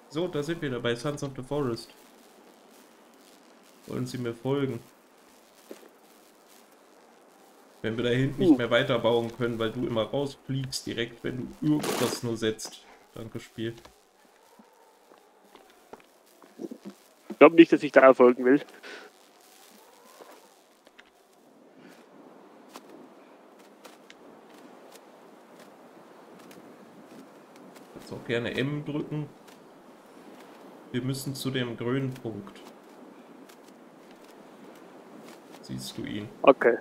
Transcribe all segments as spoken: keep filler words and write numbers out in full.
So, da sind wir bei Sons of the Forest. Wollen Sie mir folgen? Wenn wir da hinten nicht Hm. mehr weiterbauen können, weil du immer rausfliegst, direkt, wenn du irgendwas nur setzt. Danke, Spiel. Ich glaube nicht, dass ich da folgen will. Kannst auch gerne M drücken. Wir müssen zu dem grünen Punkt. Siehst du ihn? Okay.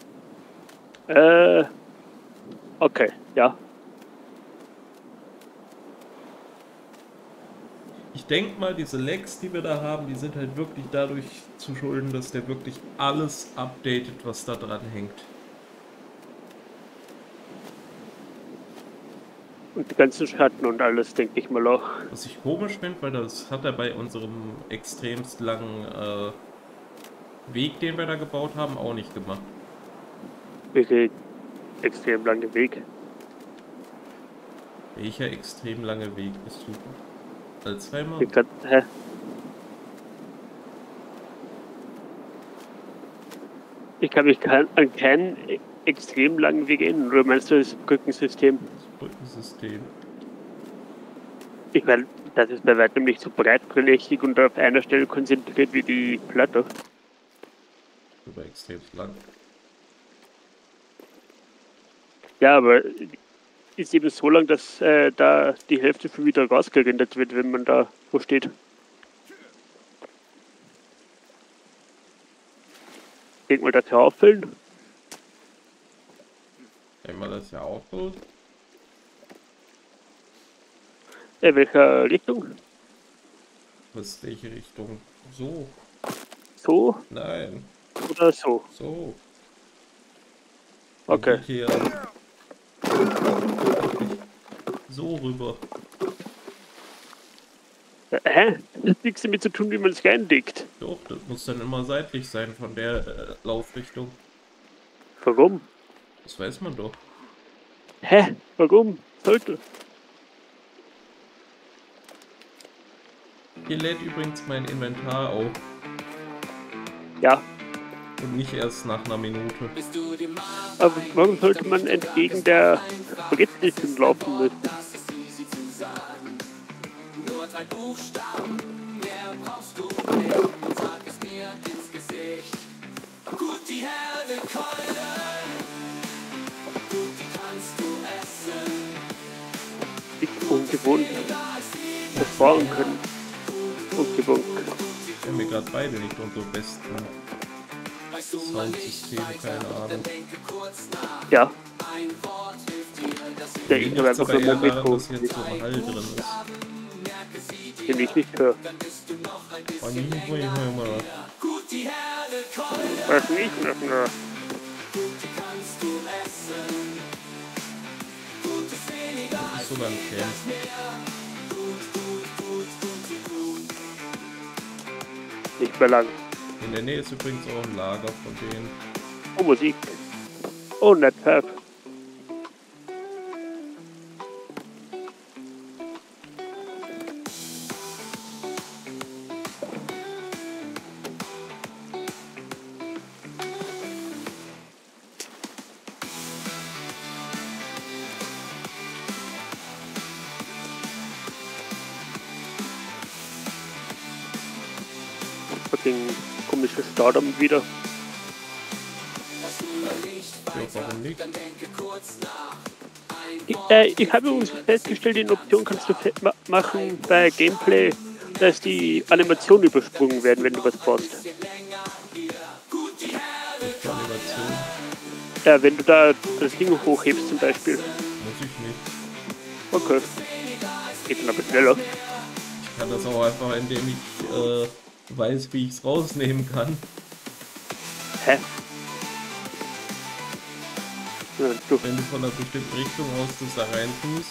Äh. Okay, ja. Ich denke mal, diese Lags, die wir da haben, die sind halt wirklich dadurch zu schulden, dass der wirklich alles updatet, was da dran hängt. Und die ganzen Schatten und alles, denke ich mal auch. Was ich komisch finde, weil das hat er bei unserem extremst langen äh, Weg, den wir da gebaut haben, auch nicht gemacht. Wirklich extrem lange Weg. Welcher extrem lange Weg bist du? Alzheimer? Ich kann, hä? Ich kann mich kein, an keinen extrem langen Weg erinnern. Oder meinst du das Brückensystem? Das Brückensystem. Ich meine, das ist bei weitem nicht so breitflächig und auf einer Stelle konzentriert wie die Platte. Über extrem lang. Ja, aber ist eben so lang, dass äh, da die Hälfte schon wieder rausgerendert wird, wenn man da wo steht. Denk mal, das hier auffüllen. Einmal das ja auch so. Äh, welcher Richtung? Was, welche Richtung? So. So Nein. oder so? So. Okay. Hier. So rüber. Äh, hä? Das hat nichts damit zu tun, wie man es reinlegt. Doch, das muss dann immer seitlich sein von der äh, Laufrichtung. Warum? Das weiß man doch. Hä? Warum? Sollte. Hier lädt übrigens mein Inventar auf. Ja. Und nicht erst nach einer Minute. Aber warum sollte man entgegen der Brettrichtung laufen müssen? Nur drei Buchstaben, mehr brauchst du nicht. Sag es mir ins Gesicht. Gut, die helle Keule. Gut, die kannst du essen. Nicht ungewohnt. Das fahren können. Ungewohnt. Wir haben hier gerade beide nicht unsere besten Soundsysteme, keine Ahnung. Ja. Der Mir ich liegt habe es einfach aber nur eher daran, Mikro. dass jetzt so ein Hall drin ist. Den ich nicht höre. Oh, nie, wo ich höre mal. Was nicht noch nur? Das ist sogar ein Camp. Nicht mehr lang. In der Nähe ist übrigens auch ein Lager von denen. Oh, Musik. Oh, NetFab. Fucking komische Staudamm wieder. Ja, warum nicht? Ich, äh, ich habe übrigens festgestellt, in Option kannst du fe- ma machen bei Gameplay, dass die Animationen übersprungen werden, wenn du was brauchst. Animation Ja, wenn du da das Ding hochhebst zum Beispiel. muss ich nicht. Okay. Geht dann aber schneller. Ich kann das auch einfach, indem ich äh, weiß, wie ich es rausnehmen kann. Hä? Ja, du. Wenn du von einer bestimmten Richtung aus das da rein tust,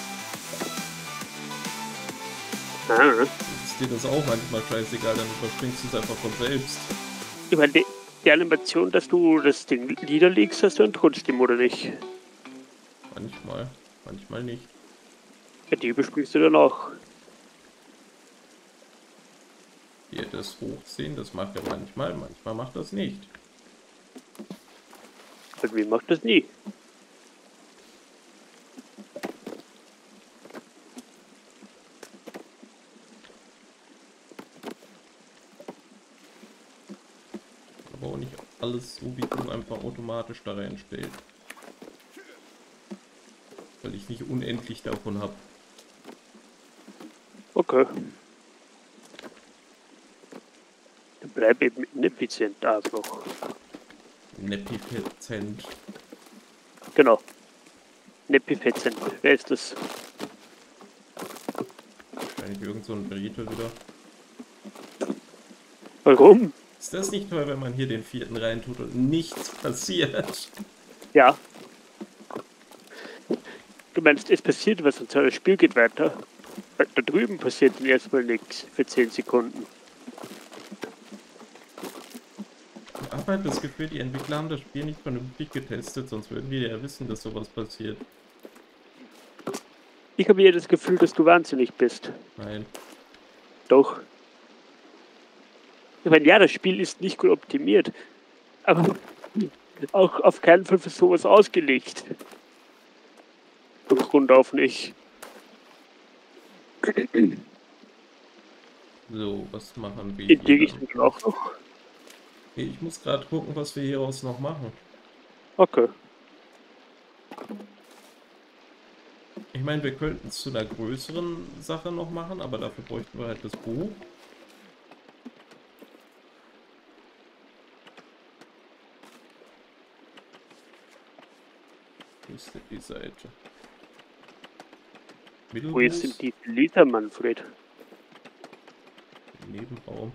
Ah. ist dir das auch manchmal scheißegal, dann überspringst du es einfach von selbst. Ich meine, die, die Animation, dass du das Ding niederlegst, hast du dann trotzdem, oder nicht? Manchmal, manchmal nicht. Ja, die überspringst du dann auch. das hochziehen, das macht er manchmal, manchmal macht das nicht. Irgendwie macht das nie. Aber auch nicht alles so wie du einfach automatisch da reinstellt. Weil ich nicht unendlich davon habe. Okay. Dann bleib eben ineffizient einfach. Nepifizent. Genau. Nepifizent. Wer ist das? Wahrscheinlich irgend so ein Beritel wieder. Warum? Ist das nicht toll, wenn man hier den vierten reintut und nichts passiert? Ja. Du meinst, es passiert was und das Spiel geht weiter? Da drüben passiert dann erstmal nichts für zehn Sekunden. Ich habe halt das Gefühl, die Entwickler haben das Spiel nicht vernünftig getestet, sonst würden wir ja wissen, dass sowas passiert. Ich habe eher das Gefühl, dass du wahnsinnig bist. Nein. Doch. Ich meine, ja, das Spiel ist nicht gut optimiert, aber auch auf keinen Fall für sowas ausgelegt. Von Grund auf nicht. So, was machen wir In die hier? Richtung dann auch noch. Ich muss gerade gucken, was wir hieraus noch machen. Okay. Ich meine, wir könnten es zu einer größeren Sache noch machen, aber dafür bräuchten wir halt das Buch. Wo ist denn die Seite? Wo ist denn die Liter, Manfred? Nebenraum.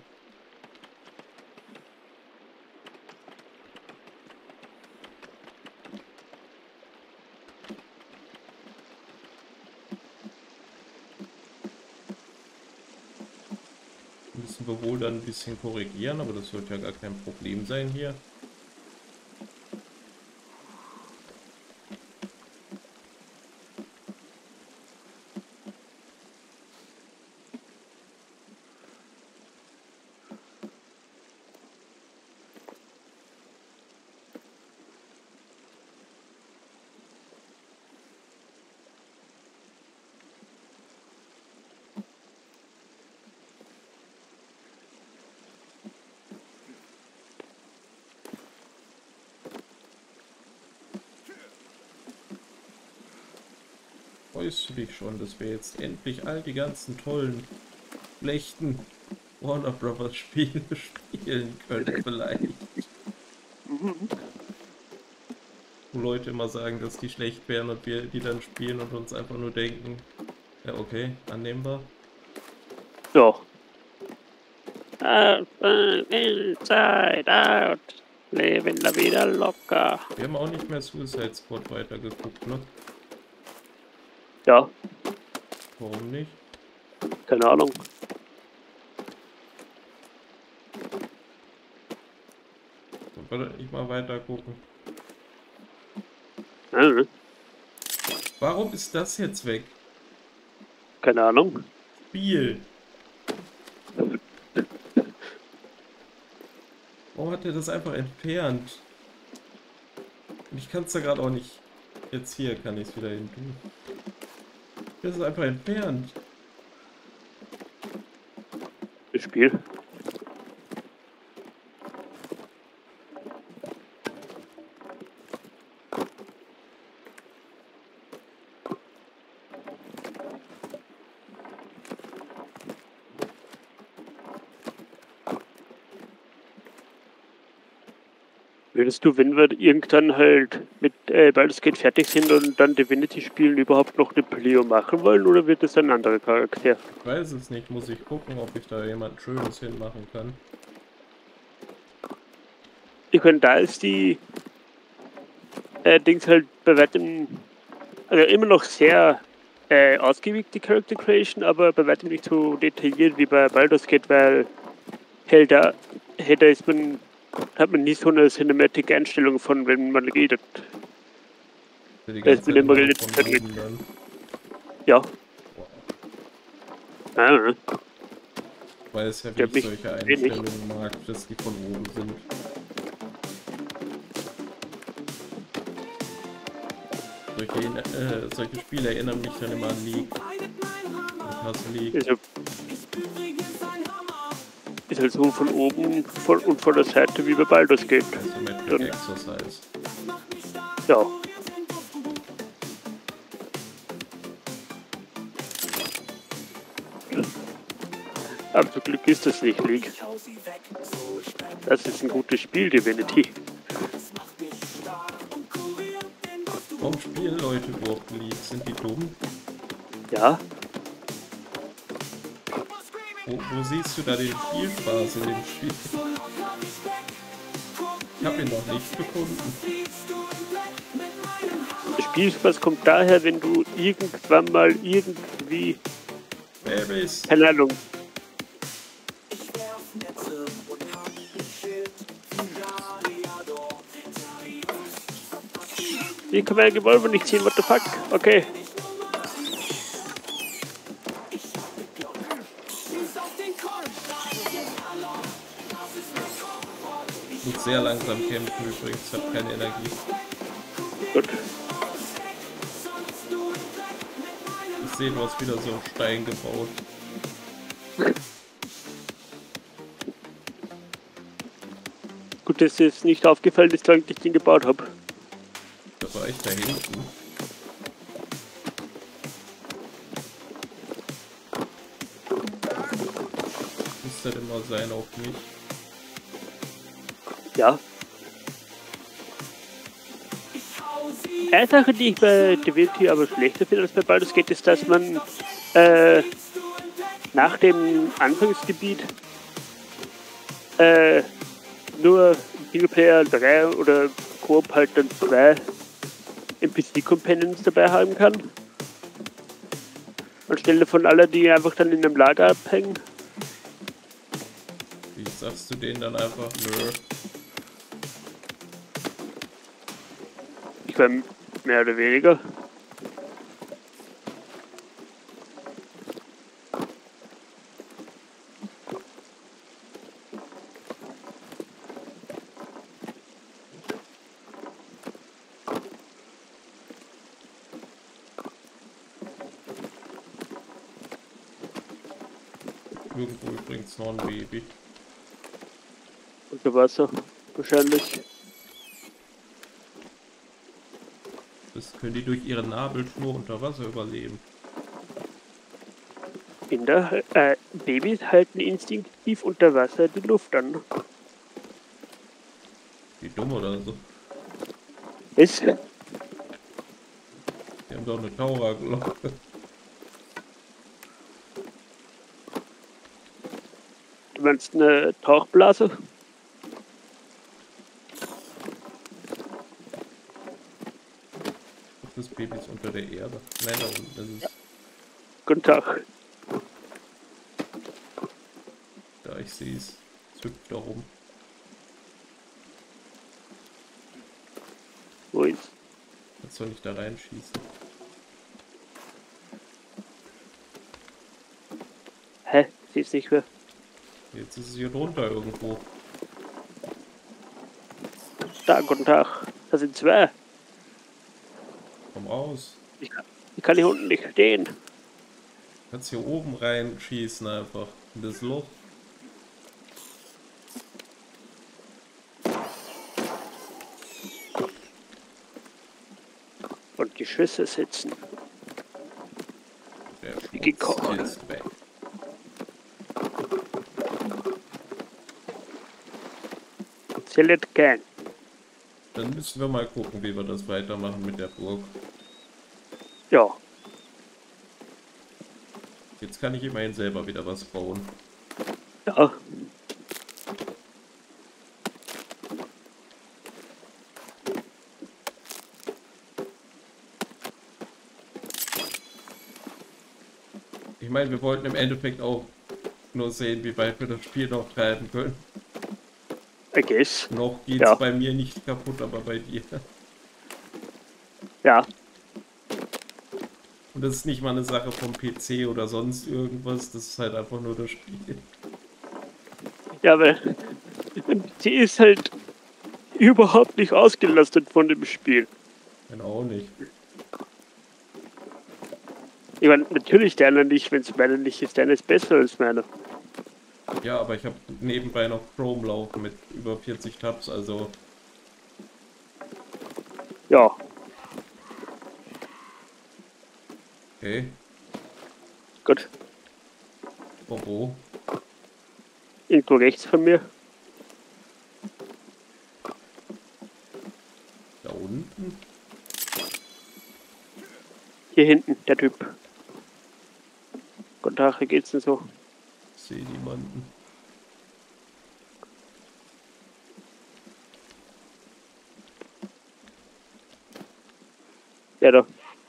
Müssen wir wohl dann ein bisschen korrigieren, aber das wird ja gar kein Problem sein hier. Freust du dich schon, dass wir jetzt endlich all die ganzen tollen, schlechten Warner Brothers Spiele spielen können vielleicht? Wo Leute immer sagen, dass die schlecht wären und wir die dann spielen und uns einfach nur denken, ja okay, annehmbar. Ja. Inside out. Leben la vida locker. Wir haben auch nicht mehr Suicide Squad weitergeguckt, ne? Ja, Warum nicht? keine Ahnung. Dann will ich mal weiter gucken. Äh, Warum ist das jetzt weg? Keine Ahnung. Spiel. Warum hat er das einfach entfernt? Und ich kann es da gerade auch nicht. Jetzt hier kann ich es wieder hin tun. Das ist einfach entfernt. Das Spiel. Würdest du, wenn wir irgendwann halt mit äh, Baldur's Gate fertig sind und dann Divinity spielen, überhaupt noch eine Pleo machen wollen, oder wird es ein anderer Charakter? Ich weiß es nicht, muss ich gucken, ob ich da jemand Schönes hinmachen kann. Ich meine, da ist die äh, Dings halt bei weitem, also immer noch sehr äh, ausgiebig, die Character Creation, aber bei weitem nicht so detailliert wie bei Baldur's Gate, weil halt da, hey, da ist man, hat man nie so eine Cinematic-Einstellung von, wenn man redet. Für die Da ist ganze man immer Zeit redet. von oben dann. Ja. Wow. Ah, weiß ja, wie Der ich mich solche wenig. Einstellungen mag, dass die von oben sind. Solche, äh, solche Spiele erinnern mich dann immer an League. Ich hasse League. Ist, ja- ist halt so von oben von, und von der Seite wie bei Baldur's Gate. Isometric Dann, Exercise. ja. Aber zum Glück ist das nicht League. Das ist ein gutes Spiel, Divinity. Warum spielen Leute überhaupt League? Sind die dumm? Ja, Wo, wo siehst du da den Spielspaß in dem Spiel? Ich habe ihn noch nicht gefunden. der Spielspaß kommt daher, wenn du irgendwann mal irgendwie, Babys! keine Ahnung, wie kann man ein Revolver nicht ziehen? What the fuck? Okay. Ich muss sehr langsam kämpfen übrigens, ich habe keine Energie. Gut. Ich sehe, du hast wieder so einen Stein gebaut. Gut, dass dir jetzt nicht aufgefallen ist, solange ich den gebaut habe. Da war ich da hinten. Muss das immer sein auf mich. Ja. Eine Sache, die ich bei Divinity aber schlechter finde als bei Baldur's Gate, ist, dass man äh, nach dem Anfangsgebiet äh, nur Singleplayer drei oder Coop halt dann zwei N P C-Companions dabei haben kann. Anstelle von aller, die einfach dann in einem Lager abhängen. Wie sagst du denen dann einfach? Nö. Ich meine, mehr oder weniger. Irgendwo übrigens noch ein Baby. Unter Wasser, wahrscheinlich. Das können die durch ihre Nabelschnur unter Wasser überleben. In der, äh, Babys halten instinktiv unter Wasser die Luft an. Wie dumm oder so. Ist, Die haben doch eine Taucherglocke. du meinst eine Tauchblase? Das Baby ist unter der Erde. Nein, da unten ist es. Guten Tag. Da, ich sehe es. Es hüpft da rum. Wo ist? Kannst du nicht da reinschießen. Hä? Sie ist nicht mehr. Jetzt ist es hier drunter irgendwo. Da, guten Tag. Da sind zwei. Komm raus. Ich kann, ich kann hier unten nicht stehen. Du kannst hier oben reinschießen einfach. In das Loch. Und die Schüsse sitzen. Der Die Schmutz gekocht. ist weg. Select Gang. Dann müssen wir mal gucken, wie wir das weitermachen mit der Burg. Ja. Jetzt kann ich immerhin selber wieder was bauen. Ja. Ich meine, wir wollten im Endeffekt auch nur sehen, wie weit wir das Spiel noch treiben können. I guess. Noch geht's Ja. bei mir nicht kaputt, aber bei dir. Ja. Und das ist nicht mal eine Sache vom P C oder sonst irgendwas, das ist halt einfach nur das Spiel. Ja, weil sie ist halt überhaupt nicht ausgelastet von dem Spiel. Genau nicht. Ich meine, natürlich deiner nicht, wenn es meiner nicht ist, deiner ist besser als meiner. Ja, aber ich habe nebenbei noch Chrome laufen mit über vierzig Tabs, also Ja, okay. gut. Oh, wo? Irgendwo rechts von mir. Da unten? Hier hinten, der Typ. Guten Tag, wie geht's denn so? Ich sehe niemanden. Ja, da.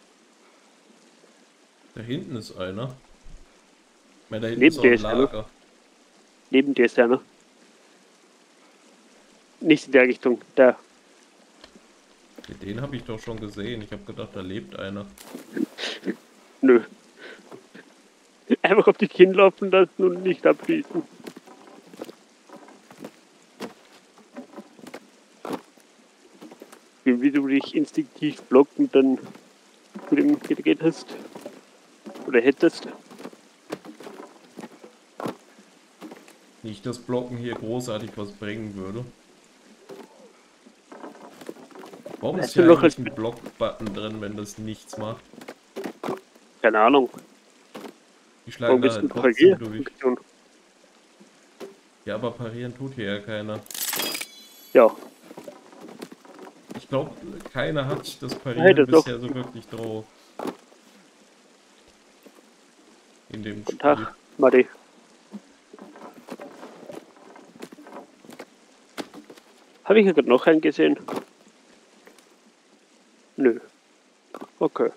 Da hinten ist einer. Ich meine, da hinten Neben ist auch dir ein ist einer. Lager. Neben dir ist einer. Nicht in der Richtung, da. Den habe ich doch schon gesehen. Ich habe gedacht, da lebt einer. Nö. Einfach auf dich hinlaufen lassen und nicht abschießen. Wie, wie du dich instinktiv blocken dann zu dem gedreht hast. Oder hättest. Nicht, dass Blocken hier großartig was bringen würde. Warum ist Weißt du hier noch, eigentlich als- ein Block-Button drin, wenn das nichts macht? Keine Ahnung. Die schlagen Warum da bist halt du trotzdem parieren? durch. Ja, aber parieren tut hier ja keiner. Ja. Ich glaube, keiner hat das Hey, Parieren das doch. bisher so wirklich drauf. In dem Guten Spiel. Tag, Matti. Habe ich hier gerade noch einen gesehen? Nö. Okay.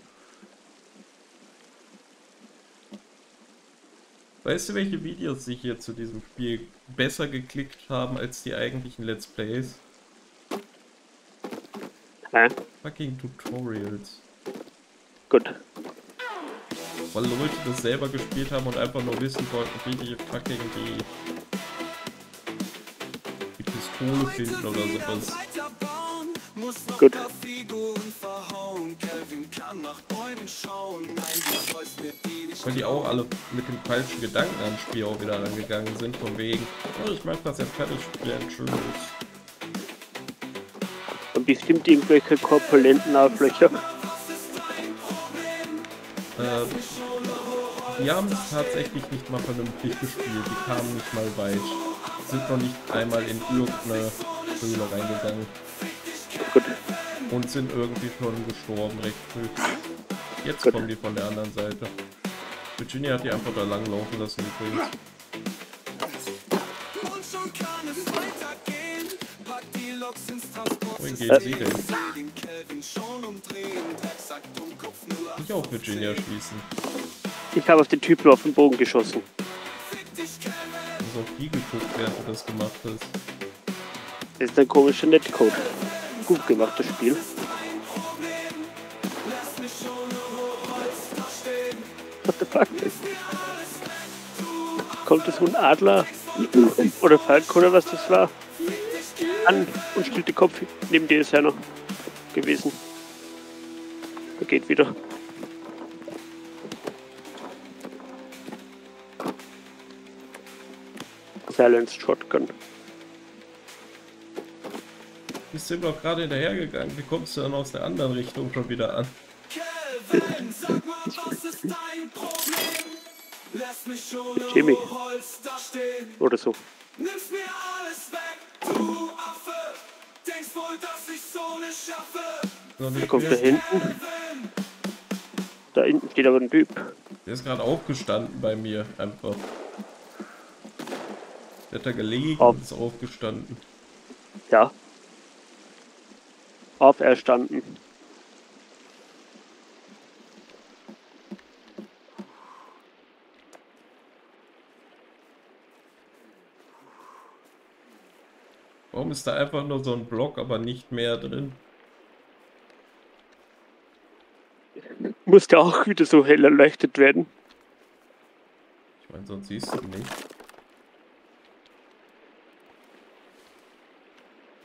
Weißt du, welche Videos sich hier zu diesem Spiel besser geklickt haben als die eigentlichen Let's Plays? Hä? Fucking Tutorials. Gut. Weil Leute das selber gespielt haben und einfach nur wissen wollten, wie die fucking die, die Pistole finden oder sowas. Gut. Weil die auch alle mit dem falschen Gedanken ans Spiel auch wieder rangegangen sind, von wegen, oh, ich möchte das jetzt fertig spielen, tschüss. Und bestimmt irgendwelche korpulenten Arschlöcher. Äh, die haben es tatsächlich nicht mal vernünftig gespielt, die kamen nicht mal weit. Sind noch nicht einmal in irgendeine Höhle reingegangen. Gut. Und sind irgendwie schon gestorben, recht früh. Jetzt Gut. kommen die von der anderen Seite. Virginia hat die einfach da lang laufen lassen übrigens. Wohin gehen sie denn? Nicht auf Virginia schießen. Ich habe auf den Typen auf den Bogen geschossen. Du hast auf die geguckt, während du das gemacht hast. Das ist ein komischer Netcode. Gut gemachtes Spiel. What the fuck? Kommt so ein Adler oder Falk oder was das war an und spielt den Kopf. Neben dir ist einer gewesen. Er geht wieder. Silenced Shotgun. Bist du doch gerade hinterhergegangen? Wie kommst du dann aus der anderen Richtung schon wieder an? Kelvin, sag mal, was ist dein Problem? Lass mich ohne Jimmy. Holz da stehen. Oder so. Nimmst mir alles weg, du Affe. Denkst wohl, dass ich so nicht schaffe. Noch Da nicht kommt da mehr. hinten. Da hinten steht aber ein Typ. Der ist gerade aufgestanden bei mir, einfach. Der hat da gelegen Auf. und ist aufgestanden. Ja. Auferstanden. Warum ist da einfach nur so ein Block, aber nicht mehr drin? Musste auch wieder so hell erleuchtet werden. Ich meine, sonst siehst du ihn nicht.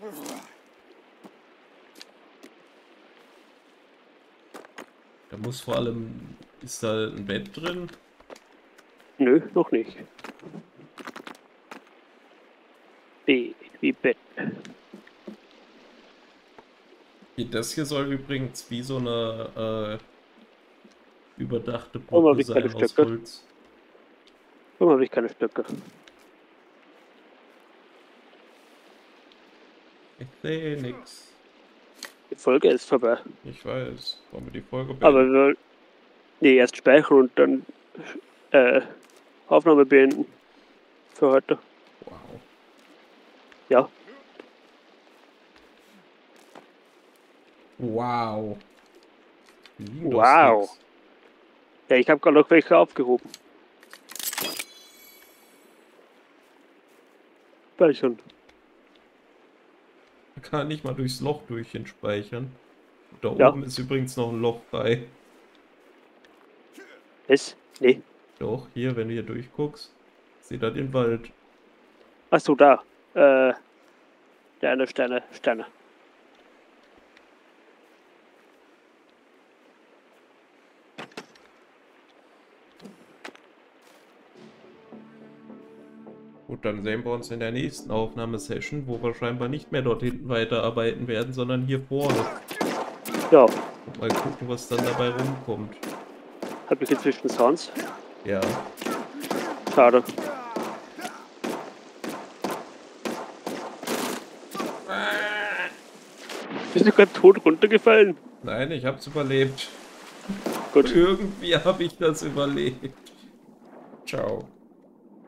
Da muss vor allem... Ist da ein Bett drin? Nö, noch nicht. B wie Bett. Das hier soll übrigens wie so eine äh, überdachte Warum hab Brücke ich keine sein aus Stöcke? Holz. Warum habe ich keine Stöcke? Ich sehe nix. Die Folge ist vorbei. Ich weiß. Wollen wir die Folge beenden? Aber wir nee, erst speichern und dann äh, Aufnahme beenden. Für heute. Wow. Ja. Wow. Windows Wow. X. Ja, ich habe gerade noch welche aufgehoben. Speichern. Man kann nicht mal durchs Loch durch ihn speichern. Da Ja. oben ist übrigens noch ein Loch frei. Es? Nee. Doch, hier, wenn du hier durchguckst, seht ihr den Wald. Achso, da. Äh, Sterne, Sterne, Sterne. Gut, dann sehen wir uns in der nächsten Aufnahmesession, wo wir scheinbar nicht mehr dort hinten weiterarbeiten werden, sondern hier vorne. Ja. Mal gucken, was dann dabei rumkommt. Hab ich inzwischen Sounds? Ja. Schade. Bist du gerade tot runtergefallen? Nein, ich hab's überlebt. Gut. Irgendwie habe ich das überlebt. Ciao.